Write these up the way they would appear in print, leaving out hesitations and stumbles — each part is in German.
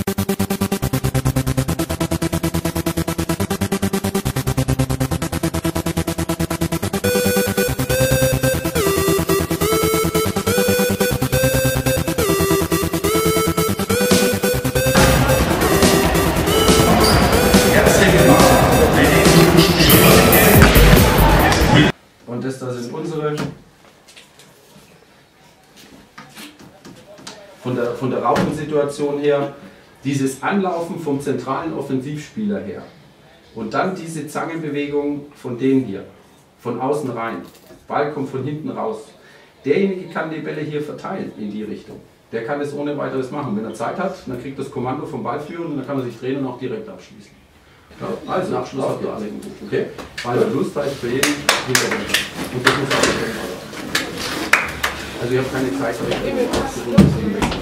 Und das sind unsere, von der Raupensituation her, dieses Anlaufen vom zentralen Offensivspieler her und dann diese Zangenbewegung von denen hier, von außen rein. Ball kommt von hinten raus. Derjenige kann die Bälle hier verteilen in die Richtung. Der kann das ohne weiteres machen. Wenn er Zeit hat, dann kriegt das Kommando vom Ballführer und dann kann er sich drehen und auch direkt abschließen. Ja, also nach Schluss auf die Anlegung. Okay? Ballverlust heißt für jeden Hintergrund. Und das muss auch nicht sein. Also ich habe keine Zeit, aber ich bin absolut deswegen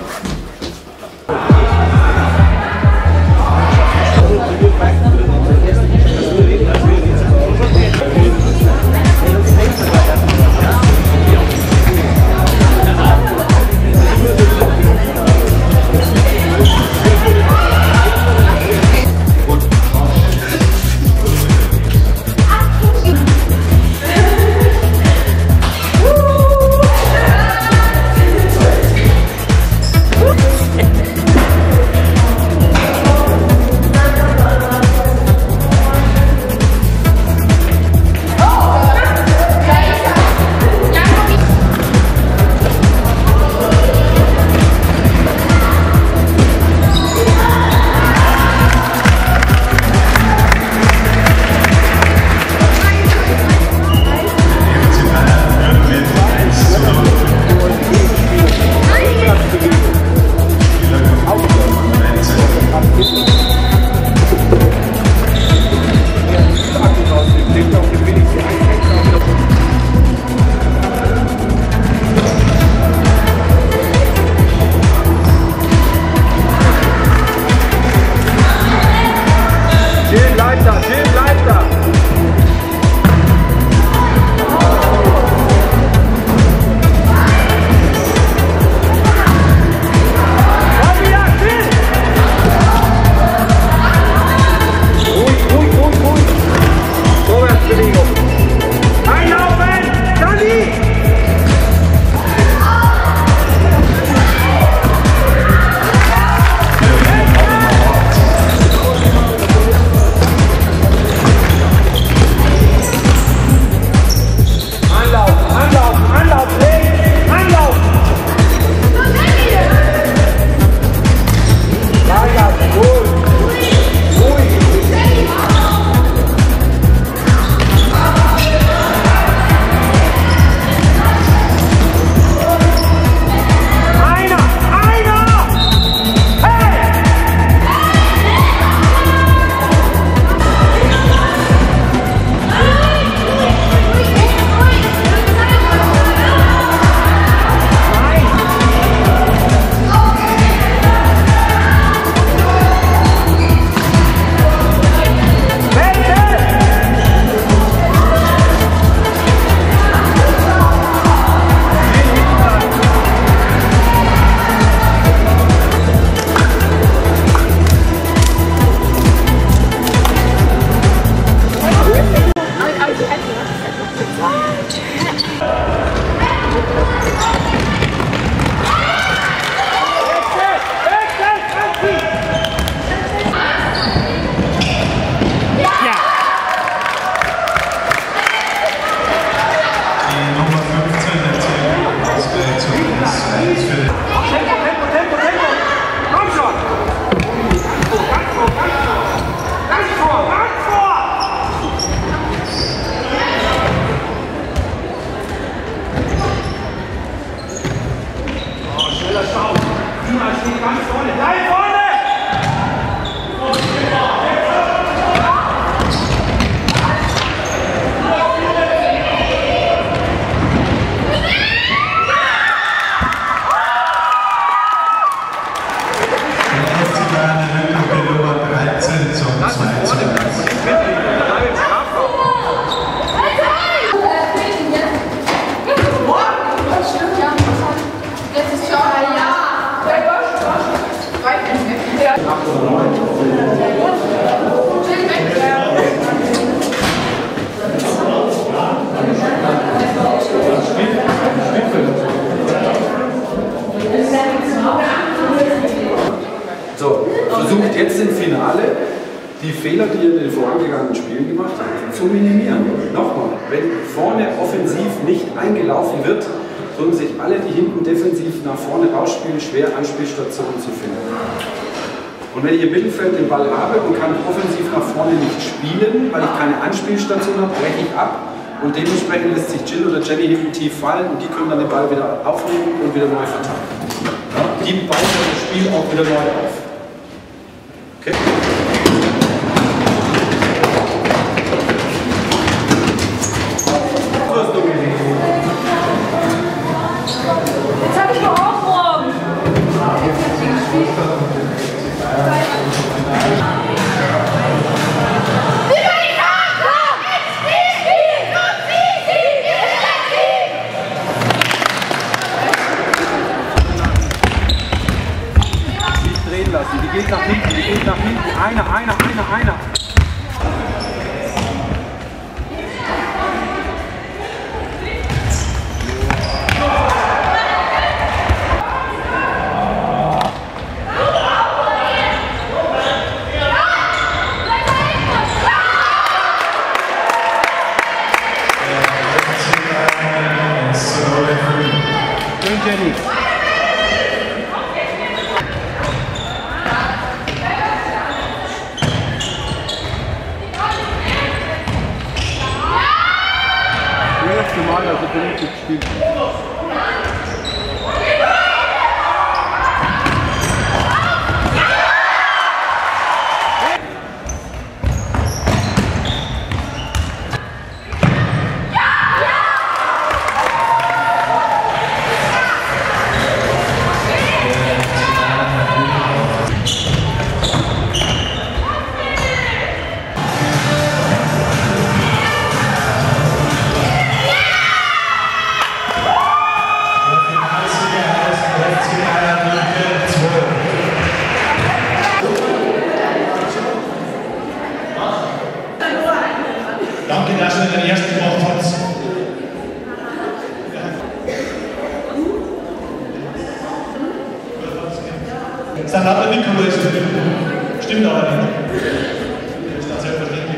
So, versucht jetzt im Finale die Fehler, die ihr in den vorangegangenen Spielen gemacht habt, zu minimieren. Nochmal, wenn vorne offensiv nicht eingelaufen wird, tun sich alle, die hinten defensiv nach vorne rausspielen, schwer Anspielstationen zu finden. Und wenn ich im Mittelfeld den Ball habe und kann offensiv nach vorne nicht spielen, weil ich keine Anspielstation habe, breche ich ab und dementsprechend lässt sich Jill oder Jenny hinten tief fallen und die können dann den Ball wieder aufnehmen und wieder neu verteilen. Ja, die bauen das Spiel auch wieder neu auf. Okay? Jetzt habe ich noch Aufräumen. Nicht drehen lassen, die geht nach hinten, Einer. Schön, Jenny. Das erste Mal, dass er vernünftig gespielt hat. Danke, dass ihr den ersten gemacht habt. Es sind lauter Nikolaus drin. Stimmt aber nicht. Das ist dann selbstverständlich.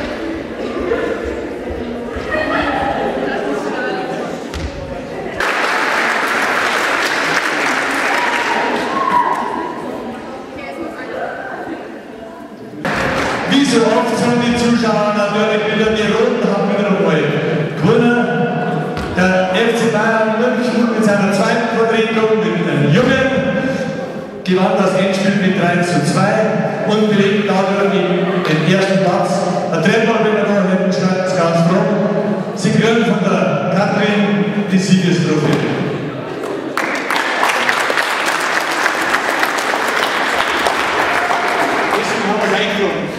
Wie so oft sind die Zuschauer natürlich wieder die Roten haben wieder einmal gewonnen. Der FC Bayern München mit seiner zweiten Vertretung mit den Jungen gewann das Endspiel mit 3:2 und belegt dadurch den ersten Platz. Der Treffer wird noch hinten stand ganz froh. Sie kriegen von der Katrin die Siegestrophäe. Das ist ein Einfluss.